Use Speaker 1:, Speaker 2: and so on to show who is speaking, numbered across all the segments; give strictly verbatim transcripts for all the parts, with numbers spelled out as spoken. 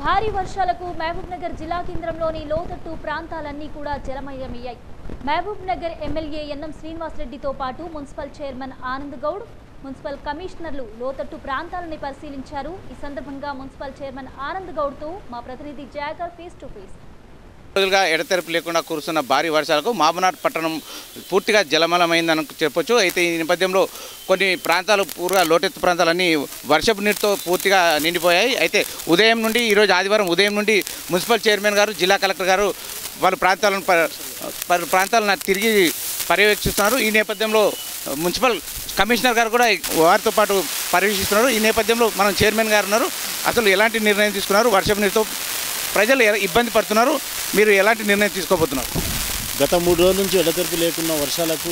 Speaker 1: భారీ వర్షాలకు మహబూబ్ నగర్ జిల్లా కేంద్రంలోని లోతట్టు ప్రాంతాలన్నీ కూడా జలమయమయ్యాయి. మహబూబ్ నగర్ ఎమ్మెల్యే ఎన్ఎం శ్రీనివాస్ రెడ్డితో పాటు municipal chairman Anand Goud, municipal కమిషనర్లు లోతట్టు ప్రాంతాలను పరిశీలించారు. ఈ సందర్భంగా మున్సిపల్ చైర్మన్ ఆనంద్ గౌడ్తో మా ప్రతినిధి జాగర్ ఫేస్ టు ఫేస్.
Speaker 2: రోజులుగా ఎడతెరపు లేకుండా కురుస్తున్న భారీ వర్షాలకు మహబూబ్నగర్ పట్టణం పూర్తిగా జలమలమైందని చెప్పొచ్చు. అయితే ఈ నేపథ్యంలో కొన్ని ప్రాంతాలు పూర్తిగా లోతెత్తు ప్రాంతాలన్నీ వర్షపు నీటితో పూర్తిగా నిండిపోయాయి. అయితే ఉదయం నుండి ఈరోజు ఆదివారం ఉదయం నుండి మున్సిపల్ చైర్మన్ గారు, జిల్లా కలెక్టర్ గారు వాళ్ళ ప్రాంతాలను పలు ప్రాంతాలను తిరిగి పర్యవేక్షిస్తున్నారు. ఈ నేపథ్యంలో మున్సిపల్ కమిషనర్ గారు కూడా వారితో పాటు పర్యవేక్షిస్తున్నారు. ఈ నేపథ్యంలో మనం చైర్మన్ గారు ఉన్నారు. అసలు ఎలాంటి నిర్ణయం తీసుకున్నారు, వర్షపు నీటితో ప్రజలు ఇబ్బంది పడుతున్నారు, మీరు ఎలాంటి నిర్ణయం తీసుకోబోతున్నారు?
Speaker 3: గత మూడు రోజుల నుంచి ఎడతెరిపి లేకున్న వర్షాలకు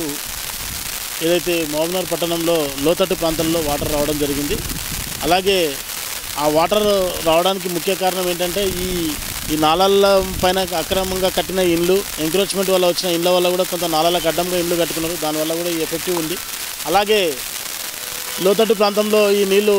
Speaker 3: ఏదైతే మహబూబ్నగర్ పట్టణంలో లోతట్టు ప్రాంతంలో వాటర్ రావడం జరిగింది. అలాగే ఆ వాటర్ రావడానికి ముఖ్య కారణం ఏంటంటే ఈ ఈ నాలాల పైన అక్రమంగా కట్టిన ఇండ్లు, ఎంక్రోచ్మెంట్ వల్ల వచ్చిన ఇండ్ల వల్ల కూడా కొంత నాలాలకు అడ్డంగా ఇండ్లు కట్టుకున్నారు. దానివల్ల కూడా ఈ ఎఫెక్టివ్ ఉంది. అలాగే లోతట్టు ప్రాంతంలో ఈ నీళ్లు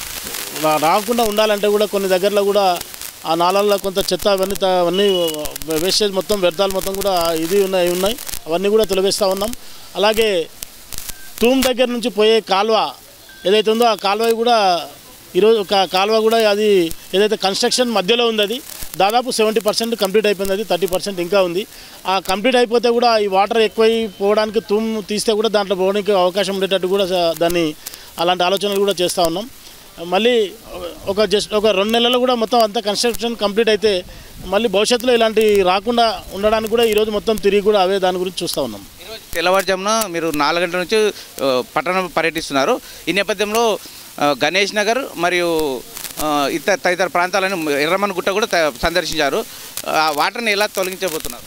Speaker 3: రాకుండా ఉండాలంటే కూడా కొన్ని దగ్గరలో కూడా ఆ నాళాల్లో కొంత చెత్త అవన్నీ అవన్నీ వేస్టేజ్ మొత్తం వ్యర్థాలు మొత్తం కూడా ఇది ఉన్నాయి ఉన్నాయి అవన్నీ కూడా తొలగిస్తూ ఉన్నాం. అలాగే తూమ్ దగ్గర నుంచి పోయే కాలువ ఏదైతే ఉందో ఆ కాలువ కూడా ఈరోజు ఒక కాలువ కూడా అది ఏదైతే కన్స్ట్రక్షన్ మధ్యలో ఉంది అది దాదాపు సెవెంటీ పర్సెంట్ కంప్లీట్ అయిపోయింది. అది థర్టీ పర్సెంట్ ఇంకా ఉంది. ఆ కంప్లీట్ అయిపోతే కూడా ఈ వాటర్ ఎక్కువై పోవడానికి తూమ్ తీస్తే కూడా దాంట్లో పోవడానికి అవకాశం ఉండేటట్టు కూడా దాన్ని అలాంటి ఆలోచనలు కూడా చేస్తూ ఉన్నాం. మళ్ళీ ఒక జస్ట్ ఒక రెండు నెలలు కూడా మొత్తం అంతా కన్స్ట్రక్షన్ కంప్లీట్ అయితే మళ్ళీ భవిష్యత్తులో ఇలాంటి రాకుండా ఉండడానికి కూడా ఈరోజు మొత్తం తిరిగి కూడా అవే దాని గురించి చూస్తూ ఉన్నాం.
Speaker 2: ఈరోజు తెల్లవారుజామున మీరు నాలుగు గంటల నుంచి పట్టణం పర్యటిస్తున్నారు. ఈ నేపథ్యంలో గణేష్ నగర్ మరియు ఇతర తదితర ప్రాంతాలను ఎర్రమన్ గుట్ట కూడా సందర్శించారు. ఆ వాటర్ని ఎలా తొలగించబోతున్నారు?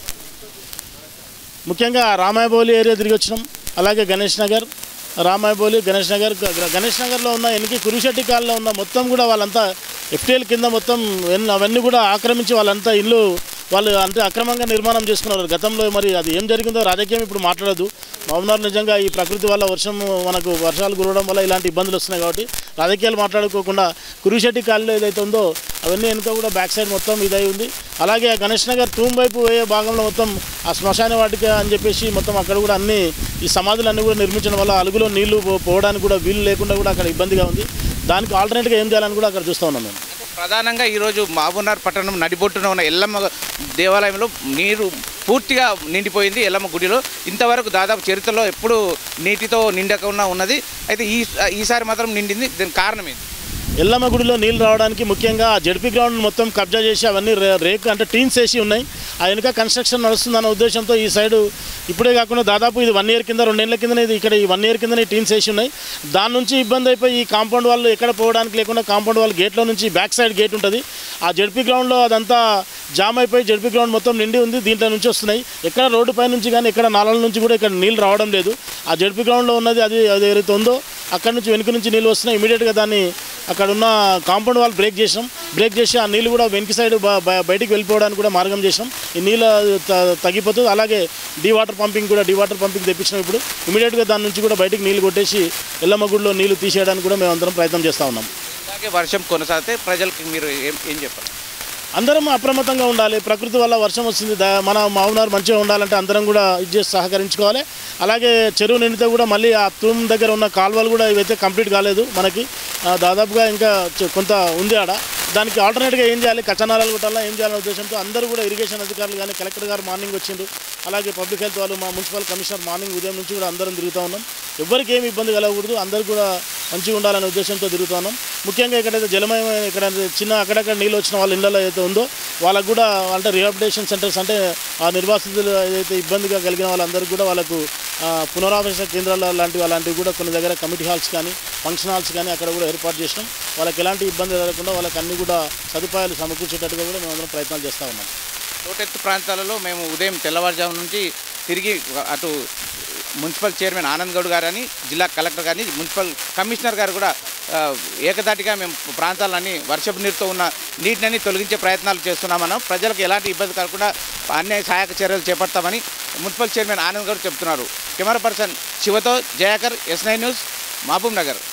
Speaker 3: ముఖ్యంగా రామాయబౌలి ఏరియా తిరిగి వచ్చినాం. అలాగే గణేష్ నగర్, రామాయబౌలి, గణేష్ నగర్ గణేష్ నగర్లో ఉన్న ఎనికి కురిశెట్టి కాల్లో ఉన్న మొత్తం కూడా వాళ్ళంతా ఎఫ్టీఎల్ కింద మొత్తం అవన్నీ కూడా ఆక్రమించి వాళ్ళంతా ఇల్లు వాళ్ళు అంటే అక్రమంగా నిర్మాణం చేసుకున్నారు గతంలో. మరి అది ఏం జరిగిందో రాజకీయం ఇప్పుడు మాట్లాడదు. మహబూబ్నగర్ నిజంగా ఈ ప్రకృతి వల్ల వర్షం మనకు వర్షాలు కురవడం వల్ల ఇలాంటి ఇబ్బందులు వస్తున్నాయి కాబట్టి రాజకీయాలు మాట్లాడుకోకుండా కురిశెట్టి కాల్లో ఏదైతే ఉందో అవన్నీ వెనుక కూడా బ్యాక్ సైడ్ మొత్తం ఇదై ఉంది. అలాగే గణేష్ నగర్ తూమ్ వైపు పోయే భాగంలో మొత్తం ఆ శ్మశాన వాటిక అని చెప్పేసి మొత్తం అక్కడ కూడా అన్ని ఈ సమాధులన్నీ కూడా నిర్మించడం వల్ల అలుగులో నీళ్లు పోవడానికి కూడా వీలు లేకుండా కూడా అక్కడ ఇబ్బందిగా ఉంది. దానికి ఆల్టర్నేట్గా ఏం చేయాలని కూడా అక్కడ చూస్తూ ఉన్నాం. మేము
Speaker 2: ప్రధానంగా ఈరోజు మహబూబ్నగర్ పట్టణం నడిబొట్టున ఉన్న ఎల్లమ్మ దేవాలయంలో నీరు పూర్తిగా నిండిపోయింది. ఎల్లమ్మ గుడిలో ఇంతవరకు దాదాపు చరిత్రలో ఎప్పుడు నీటితో నిండకుండా ఉన్నది. అయితే ఈ ఈసారి మాత్రం నిండింది. దీనికి కారణం ఏంటి?
Speaker 3: ఎల్లమ్మ గుడిలో నీళ్ళు రావడానికి ముఖ్యంగా జడ్పీ గ్రౌండ్ మొత్తం కబ్జా చేసి అవన్నీ రేక్ అంటే టీన్స్ వేసి ఉన్నాయి. ఆ వెనుక కన్స్ట్రక్షన్ నడుస్తుందన్న ఉద్దేశంతో ఈ సైడు ఇప్పుడే కాకుండా దాదాపు ఇది వన్ ఇయర్ కింద రెండేళ్ల కిందనే ఇది ఇక్కడ ఈ వన్ ఇయర్ కిందనే టీన్స్ వేసి ఉన్నాయి. దాని నుంచి ఇబ్బంది అయిపోయి ఈ కాంపౌండ్ వాళ్ళు ఎక్కడ పోవడానికి లేకుండా కాంపౌండ్ వాళ్ళ గేట్లో నుంచి బ్యాక్ సైడ్ గేట్ ఉంటుంది. ఆ జడ్పీ గ్రౌండ్లో అదంతా జామ్ అయిపోయి జడ్పీ గ్రౌండ్ మొత్తం నిండి ఉంది. దీంట్లో నుంచి వస్తున్నాయి. ఎక్కడ రోడ్డు పై నుంచి కానీ ఎక్కడ నాళాల నుంచి కూడా ఇక్కడ నీళ్ళు రావడం లేదు. ఆ జడ్పీ గ్రౌండ్లో ఉన్నది అది అది ఏదైతే ఉందో అక్కడ నుంచి వెనుక నుంచి నీళ్ళు వస్తున్నాయి. ఇమీడియట్గా దాన్ని అక్కడ ఉన్న కాంపౌండ్ వాళ్ళు బ్రేక్ చేసినాం. బ్రేక్ చేసి ఆ నీళ్ళు కూడా వెనక సైడ్ బయటికి వెళ్ళిపోవడానికి కూడా మార్గం చేసినాం. ఈ నీళ్ళు తగ్గిపోతుంది. అలాగే డీ వాటర్ పంపింగ్ కూడా డీ వాటర్ పంపింగ్ తెప్పించినాం. ఇప్పుడు ఇమీడియట్గా దాని నుంచి కూడా బయటికి నీళ్ళు కొట్టేసి ఎల్లమ్మ గుడిలో నీళ్లు తీసేయడానికి కూడా మేము అందరం ప్రయత్నం చేస్తూ ఉన్నాం.
Speaker 2: అలాగే వర్షం కొనసాగితే ప్రజలకు మీరు ఏం ఏం చెప్పాలి?
Speaker 3: అందరం అప్రమత్తంగా ఉండాలి. ప్రకృతి వల్ల వర్షం వస్తుంది. మన మహబూబ్నగర్ మంచిగా ఉండాలంటే అందరం కూడా ఇది చేసి సహకరించుకోవాలి. అలాగే చెరువు నిండితే కూడా మళ్ళీ ఆ తూమ్ దగ్గర ఉన్న కాలువలు కూడా ఇవైతే కంప్లీట్ కాలేదు. మనకి దాదాపుగా ఇంకా కొంత ఉంది ఆడ. దానికి ఆల్టర్నేట్గా ఏం చేయాలి, కచ్చనాలాలు కొట్టాలా ఏం చేయాలనే ఉద్దేశంతో అందరూ కూడా ఇరిగేషన్ అధికారులు కానీ కలెక్టర్ గారు మార్నింగ్ వచ్చిండ్రు. అలాగే పబ్లిక్ హెల్త్ వాళ్ళు మా మున్సిపల్ కమిషనర్ మార్నింగ్ ఉదయం నుంచి కూడా అందరం తిరుగుతూ ఉన్నాం. ఎవరికి ఏమి ఇబ్బంది కలగకూడదు, అందరూ కూడా మంచిగా ఉండాలనే ఉద్దేశంతో తిరుగుతూ ఉన్నాం. ముఖ్యంగా ఎక్కడైతే జలమయమైన ఇక్కడ చిన్న అక్కడక్కడ నీళ్ళు వచ్చిన వాళ్ళ ఇళ్ళలో ఏదైతే ఉందో వాళ్ళకు కూడా అంటే రిహాబిలిటేషన్ సెంటర్స్ అంటే ఆ నిర్వాసితులు ఏదైతే ఇబ్బందిగా కలిగిన వాళ్ళందరికీ కూడా వాళ్ళకు పునరావాస కేంద్రాల లాంటివి అలాంటివి కూడా కొన్ని దగ్గర కమిటీ హాల్స్ కానీ ఫంక్షన్ హాల్స్ కానీ అక్కడ కూడా ఏర్పాటు చేసినాం. వాళ్ళకి ఎలాంటి ఇబ్బంది జరగకుండా వాళ్ళకి అన్ని కూడా సదుపాయాలు సమకూర్చేటట్టుగా కూడా మేము అందరం ప్రయత్నాలు చేస్తూ ఉన్నాం.
Speaker 2: లోతెత్తు ప్రాంతాలలో మేము ఉదయం తెల్లవారుజాము నుంచి తిరిగి అటు మున్సిపల్ చైర్మన్ ఆనంద్ గౌడ్ గారు అని జిల్లా కలెక్టర్ గారిని మున్సిపల్ కమిషనర్ గారు కూడా ఏకదాటిగా మేము ప్రాంతాలన్నీ వర్షపు నీరుతో ఉన్న నీటిని తొలగించే ప్రయత్నాలు చేస్తున్నామన్నాం. ప్రజలకు ఎలాంటి ఇబ్బంది కలగకుండా అన్ని సహాయక చర్యలు చేపడతామని మున్సిపల్ చైర్మన్ ఆనంద్ గౌడ్ చెబుతున్నారు. కెమెరా పర్సన్ శివతో Jayakar, S nine news, Mahabub Nagar.